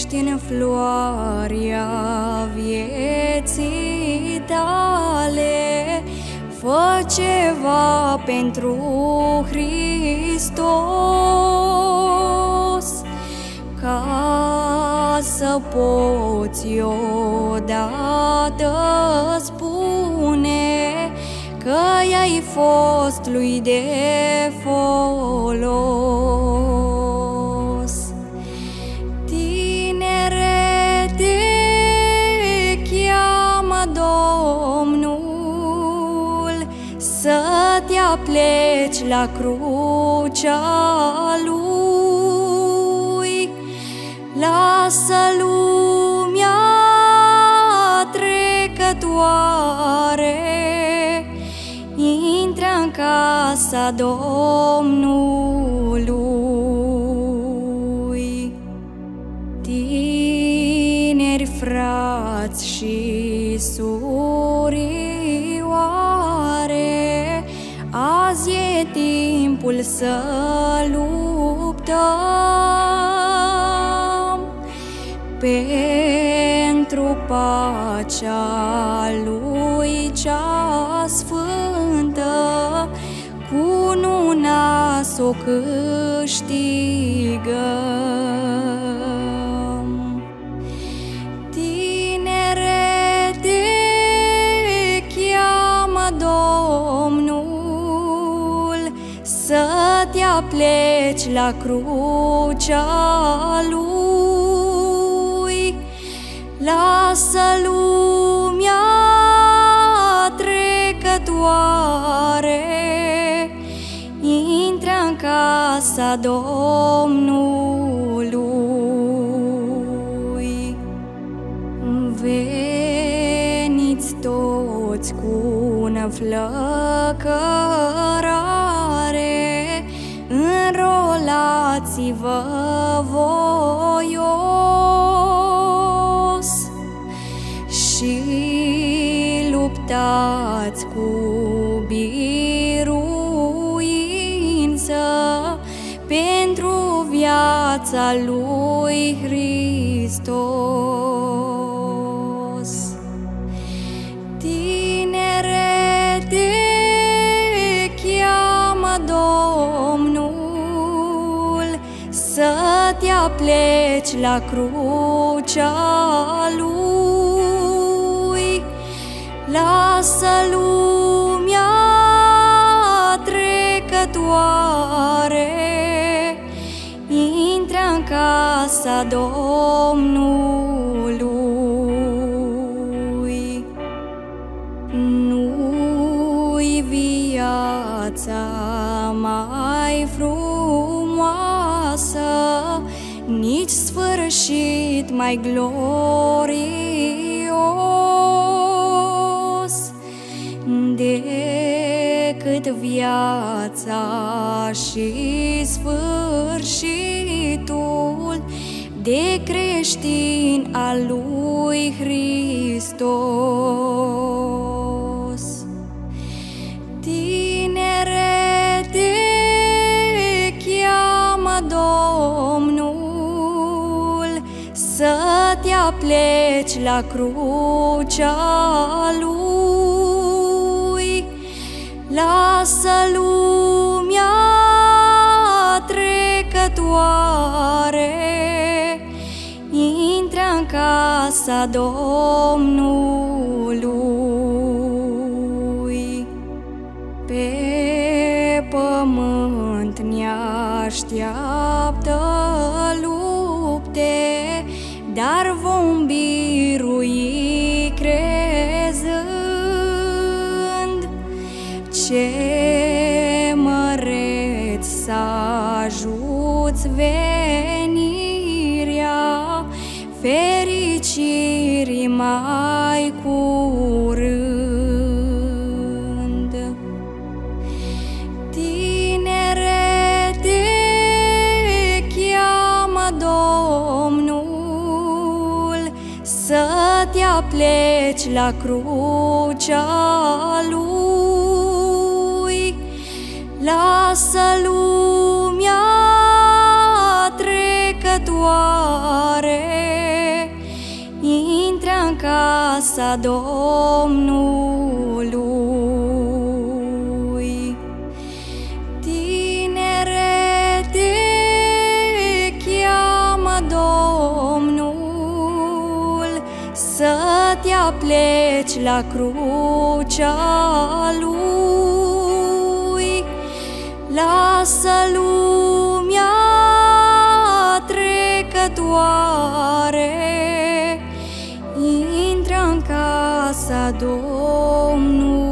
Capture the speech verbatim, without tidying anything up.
ești în floarea vieții tale, fă ceva pentru Hristos, ca să poți odată spune că i-ai fost lui de folos. Tinere, te cheamă Domnul să te apleci la crucea Lui. Lasă lumea trecătoare, intră în casa Domnului. Tineri, frați și surioare, azi e timpul să luptăm pentru pacea Lui cea sfântă, cununa s-o câștigăm. Tinere, te cheamă Domnul să te apleci la crucea Lui. Lasă lumea trecătoare, intră în casa Domnului. Veniți toți cu înflăcărare, înrolați-vă voios și luptați cu biruință pentru viața lui Hristos. Tinere, te cheamă Domnul să te apleci la crucea Lui. Lasă lumea trecătoare, intră în casa Domnului. Nu-i viața mai frumoasă, nici sfârșit mai glorios decât viața și sfârșitul de creștin al lui Hristos. Tinere, te cheamă Domnul să te apleci la crucea Lui. Lasă lumea trecătoare, intră în casa Domnului. Pe pământ ne așteaptă lupte, dar vom birui crezând. Ce măreț să ajuți venirea fericirii mai curând. Tinere, te cheamă Domnul să te apleci la crucea Lui. Lasă lumea trecătoare, casa Domnului. Tinere, te cheamă Domnul să te apleci la crucea Lui. Lasă lumea trecătoare, intră în casa Domnului.